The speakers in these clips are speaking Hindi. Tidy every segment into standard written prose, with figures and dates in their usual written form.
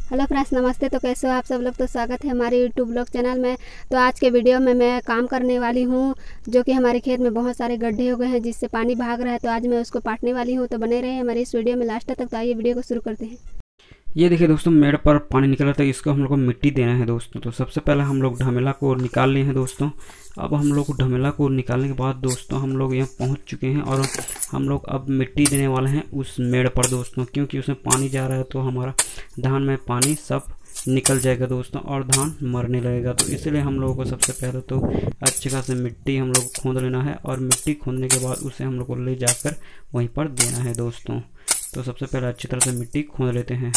हेलो फ्रेंड्स, नमस्ते। तो कैसे हो आप सब लोग। तो स्वागत है हमारे यूट्यूब ब्लॉग चैनल में। तो आज के वीडियो में मैं काम करने वाली हूँ, जो कि हमारे खेत में बहुत सारे गड्ढे हो गए हैं जिससे पानी भाग रहा है। तो आज मैं उसको पाटने वाली हूँ। तो बने रहे हमारी इस वीडियो में लास्ट तक। तो आइए वीडियो को शुरू करते हैं। ये देखिए दोस्तों, मेड़ पर पानी निकल रहा था, इसको हम लोग को मिट्टी देना है दोस्तों। तो सबसे पहले हम लोग ढमेला को निकाल लिए हैं दोस्तों। अब हम लोग ढमेला को निकालने के बाद दोस्तों हम लोग यहाँ पहुँच चुके हैं और हम लोग अब मिट्टी देने वाले हैं उस मेड़ पर दोस्तों, क्योंकि उसमें पानी जा रहा है तो हमारा धान में पानी सब निकल जाएगा दोस्तों और धान मरने लगेगा। तो इसलिए हम लोगों को सबसे पहले तो अच्छे खासे मिट्टी हम लोग खोद लेना है और मिट्टी खोदने के बाद उसे हम लोग को ले जाकर वहीं पर देना है दोस्तों। तो सबसे पहले अच्छी तरह से मिट्टी खोद लेते हैं।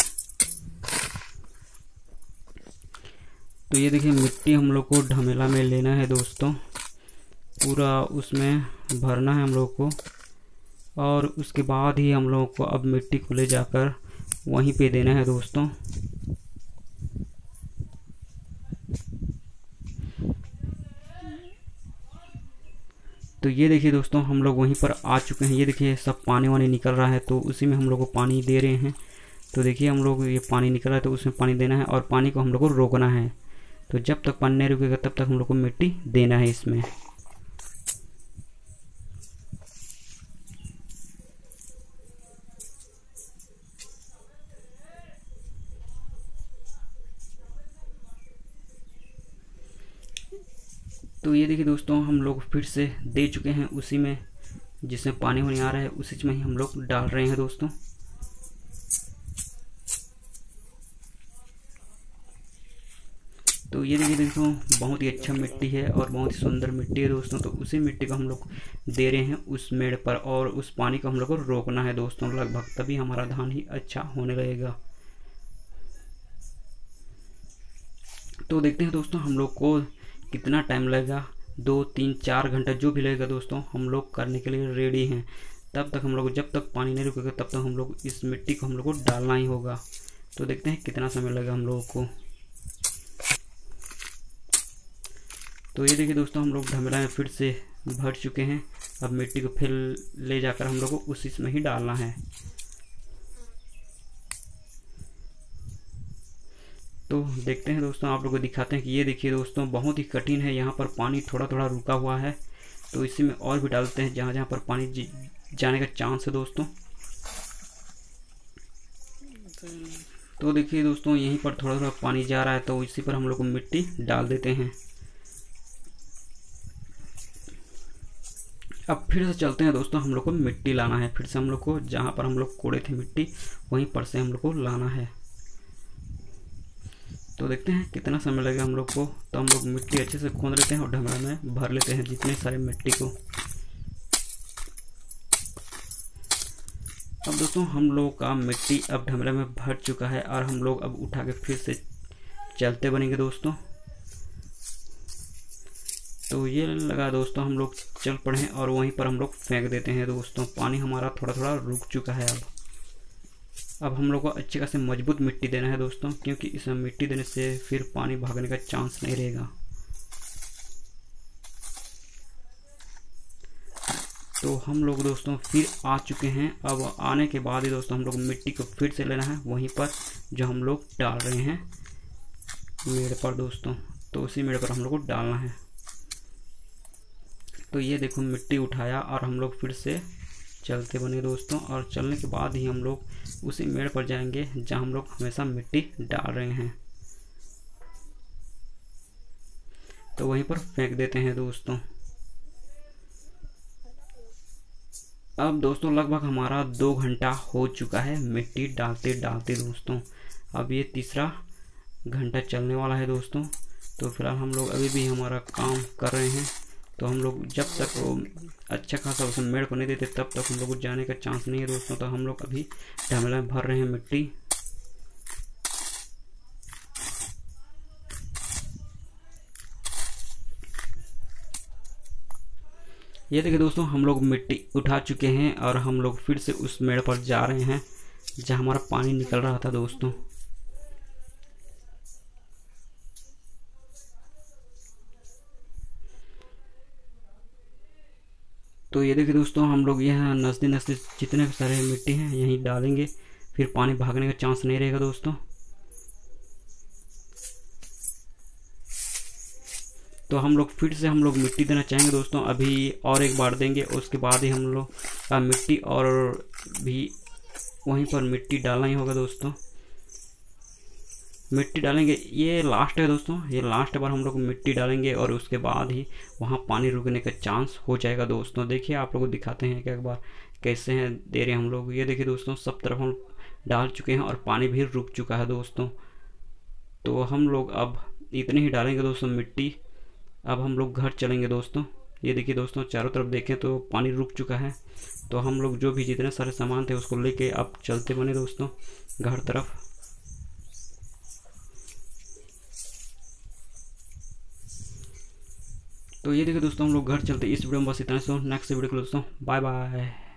तो ये देखिए, मिट्टी हम लोग को ढमेला में लेना है दोस्तों, पूरा उसमें भरना है हम लोग को और उसके बाद ही हम लोगों को अब मिट्टी को ले जाकर वहीं पे देना है दोस्तों। तो ये देखिए दोस्तों, हम लोग वहीं पर आ चुके हैं। ये देखिए सब पानी वानी निकल रहा है, तो उसी में हम लोग को पानी दे रहे हैं। तो देखिए हम लोग ये पानी निकल रहा है तो उसमें पानी देना है और पानी को हम लोग को रोकना है। तो जब तक पानी नहीं रुकेगा तब तक हम लोग को मिट्टी देना है इसमें। तो ये देखिए दोस्तों, हम लोग फिर से दे चुके हैं उसी में जिसमें पानी होने आ रहा है, उसी में ही हम लोग डाल रहे हैं दोस्तों। तो ये देखिए दोस्तों, बहुत ही अच्छा मिट्टी है और बहुत ही सुंदर मिट्टी है दोस्तों। तो उसी मिट्टी को हम लोग दे रहे हैं उस मेड़ पर और उस पानी को हम लोग को रोकना है दोस्तों लगभग, तभी हमारा धान ही अच्छा होने लगेगा। तो देखते हैं दोस्तों हम लोग को कितना टाइम लगेगा, 2, 3, 4 घंटा जो भी लगेगा दोस्तों, हम लोग करने के लिए रेडी हैं। तब तक हम लोग, जब तक पानी नहीं रुकेगा तब तक हम लोग इस मिट्टी को हम लोग को डालना ही होगा। तो देखते हैं कितना समय लगेगा हम लोगों को। तो ये देखिए दोस्तों, हम लोग ढमेला में फिर से भर चुके हैं। अब मिट्टी को फिर ले जाकर हम लोग को उसी में ही डालना है। तो देखते हैं दोस्तों, आप लोगों को दिखाते हैं कि ये देखिए दोस्तों, बहुत ही कठिन है। यहाँ पर पानी थोड़ा थोड़ा रुका हुआ है, तो इसी में और भी डालते हैं जहाँ जहाँ पर पानी जाने का चांस है दोस्तों। तो देखिए दोस्तों, यहीं पर थोड़ा थोड़ा पानी जा रहा है, तो इसी पर हम लोग को मिट्टी डाल देते हैं। अब फिर से चलते हैं दोस्तों, हम लोग को मिट्टी लाना है। फिर से हम लोग को जहाँ पर हम लोग कोड़े थे मिट्टी, वहीं पर से हम लोग को लाना है। तो देखते हैं कितना समय लगेगा हम लोग को। तो हम लोग मिट्टी अच्छे से खोद लेते हैं और ढमेला में भर लेते हैं जितने सारे मिट्टी को। अब दोस्तों हम लोगों का मिट्टी अब ढमेला में भर चुका है और हम लोग अब उठा के फिर से चलते बनेंगे दोस्तों। तो ये लगा दोस्तों, हम लोग चल पड़े हैं और वहीं पर हम लोग फेंक देते हैं दोस्तों। पानी हमारा थोड़ा थोड़ा रुक चुका है। अब हम लोग को अच्छी खासी मजबूत मिट्टी देना है दोस्तों, क्योंकि इसमें मिट्टी देने से फिर पानी भागने का चांस नहीं रहेगा। तो हम लोग दोस्तों फिर आ चुके हैं। अब आने के बाद ही दोस्तों हम लोग मिट्टी को फिर से लेना है वहीं पर जो हम लोग डाल रहे हैं मेड़ पर दोस्तों। तो उसी मेड़ पर हम लोग को डालना है। तो ये देखो, मिट्टी उठाया और हम लोग फिर से चलते बने दोस्तों, और चलने के बाद ही हम लोग उसी मेड़ पर जाएंगे जहां हम लोग हमेशा मिट्टी डाल रहे हैं। तो वहीं पर फेंक देते हैं दोस्तों। अब दोस्तों लगभग हमारा 2 घंटा हो चुका है मिट्टी डालते डालते दोस्तों। अब ये तीसरा घंटा चलने वाला है दोस्तों। तो फिलहाल हम लोग अभी भी हमारा काम कर रहे हैं। तो हम लोग जब तक वो अच्छा खासा उसमें मेड़ को नहीं देते तब तक हम लोग को जाने का चांस नहीं है दोस्तों। तो हम लोग अभी ढमेला में भर रहे हैं मिट्टी। ये देखिए दोस्तों, हम लोग मिट्टी उठा चुके हैं और हम लोग फिर से उस मेड़ पर जा रहे हैं जहाँ हमारा पानी निकल रहा था दोस्तों। तो ये देखिए दोस्तों, हम लोग यहाँ नज़दीक नज़दीक जितने सारे मिट्टी हैं यहीं डालेंगे, फिर पानी भागने का चांस नहीं रहेगा दोस्तों। तो हम लोग फिर से हम लोग मिट्टी देना चाहेंगे दोस्तों। अभी और एक बार देंगे, उसके बाद ही हम लोग का मिट्टी और भी वहीं पर मिट्टी डालना ही होगा दोस्तों। मिट्टी डालेंगे, ये लास्ट है दोस्तों, ये लास्ट बार हम लोग मिट्टी डालेंगे और उसके बाद ही वहाँ पानी रुकने का चांस हो जाएगा दोस्तों। देखिए आप लोगों को दिखाते हैं कि एक बार कैसे हैं दे रहे हैं हम लोग। ये देखिए दोस्तों, सब तरफ हम डाल चुके हैं और पानी भी रुक चुका है दोस्तों। तो हम लोग अब इतने ही डालेंगे दोस्तों मिट्टी। अब हम लोग घर चलेंगे दोस्तों। ये देखिए दोस्तों, चारों तरफ देखें तो पानी रुक चुका है। तो हम लोग जो भी जितने सारे सामान थे उसको लेके अब चलते बने दोस्तों घर तरफ। तो ये देखिए दोस्तों, हम लोग घर चलते। इस वीडियो में बस इतना। नेक्स्ट वीडियो को दोस्तों बाय बाय।